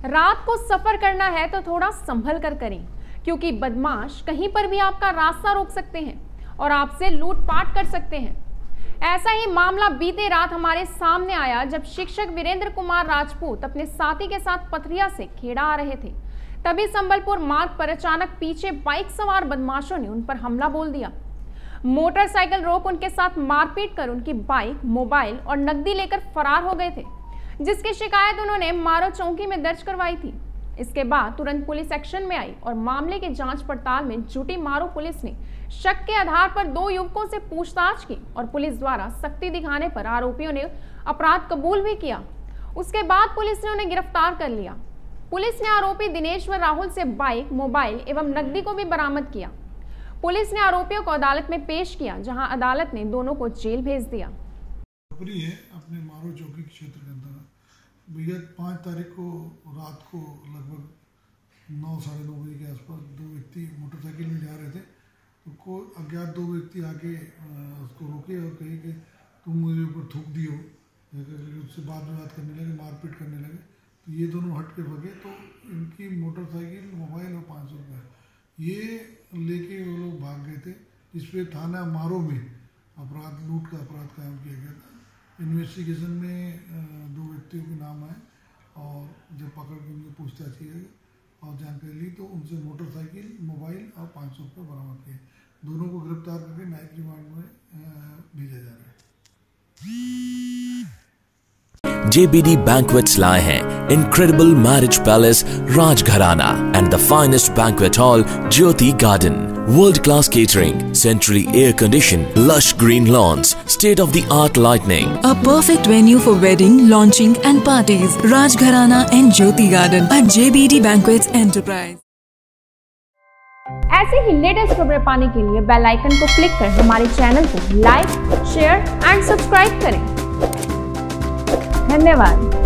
रात को सफर करना है तो थोड़ा संभल कर करें, क्योंकि बदमाश कहीं पर भी आपका रास्ता रोक सकते हैं और आपसे लूटपाट कर सकते हैं। ऐसा ही मामला बीते रात हमारे सामने आया जब शिक्षक वीरेंद्र कुमार राजपूत अपने साथी के साथ पथरिया से खेड़ा आ रहे थे। तभी संबलपुर मार्ग पर अचानक पीछे बाइक सवार बदमाशों ने उन पर हमला बोल दिया। मोटरसाइकिल रोक उनके साथ मारपीट कर उनकी बाइक, मोबाइल और नकदी लेकर फरार हो गए थे, जिसकी शिकायत उन्होंने मारो चौकी में दर्ज करवाई थी। इसके बाद तुरंत पुलिस एक्शन में आई और मामले की जांच पड़ताल में जुटी मारो पुलिस ने शक के आधार पर 2 युवकों से पूछताछ की और पुलिस द्वारा सख्ती दिखाने पर आरोपियों ने अपराध कबूल भी किया। उसके बाद पुलिस ने उन्हें गिरफ्तार कर लिया। पुलिस ने आरोपी दिनेश व राहुल से बाइक, मोबाइल एवं नकदी को भी बरामद किया। पुलिस ने आरोपियों को अदालत में पेश किया, जहां अदालत ने दोनों को जेल भेज दिया। अपने मारो चौकी क्षेत्र के अंदर भैया 5 तारीख को रात को लगभग 9 साढ़े 9 बजे के आसपास 2 व्यक्ति मोटरसाइकिल में जा रहे थे। तो अज्ञात 2 व्यक्ति आके उसको रोके और कहे कि तुम मुझे ऊपर थूक दियो। उससे बात करने लगे, मारपीट करने लगे। तो ये दोनों हट के भगे तो इनकी मोटरसाइकिल, मोबाइल और 500 रुपये ये लेके वो लोग भाग गए थे। इस पे थाना मारो में लूट का अपराध कायम किया गया था। इन्वेस्टिगेशन में 2 व्यक्तियों के नाम आए और जब पकड़ के उनसे पूछताछ की गई और जानकारी ली तो उनसे मोटरसाइकिल, मोबाइल और 500 रुपये बरामद किए। दोनों को गिरफ्तार करके न्यायिक रिमांड में भेजा जा रहा है। JBD Banquets लाए हैं Incredible Marriage Palace Rajgharana and the finest banquet hall Jyoti Garden. World-class catering, centrally air-conditioned, lush green lawns, state-of-the-art lighting. A perfect venue for wedding, launching and parties. Rajgharana and Jyoti Garden at JBD Banquets Enterprise. ऐसे ही latest खबरें पाने के लिए bell icon को click कर हमारे channel को like, share and subscribe करें। धन्यवाद।